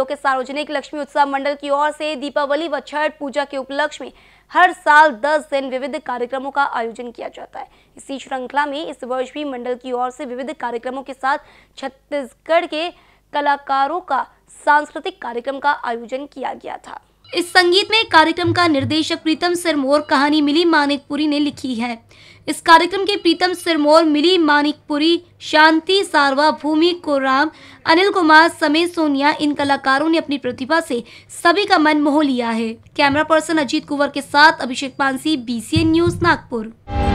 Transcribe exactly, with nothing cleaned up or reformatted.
के सार्वजनिक लक्ष्मी उत्सव मंडल की ओर से दीपावली व छठ पूजा के उपलक्ष्य में हर साल दस दिन विविध कार्यक्रमों का आयोजन किया जाता है। इसी श्रृंखला में इस वर्ष भी मंडल की ओर से विविध कार्यक्रमों के साथ छत्तीसगढ़ के कलाकारों का सांस्कृतिक कार्यक्रम का आयोजन किया गया था। इस संगीतमय कार्यक्रम का निर्देशक प्रीतम सिरमौर कहानी मिली मानिकपुरी ने लिखी है। इस कार्यक्रम के प्रीतम सिरमौर, मिली मानिकपुरी, शांति सारवा, भूमि कोराम, अनिल कुमार समेत सोनिया, इन कलाकारों ने अपनी प्रतिभा से सभी का मन मोह लिया है। कैमरा पर्सन अजीत कुंवर के साथ Abhishek Pansi, B C N news, Nagpur.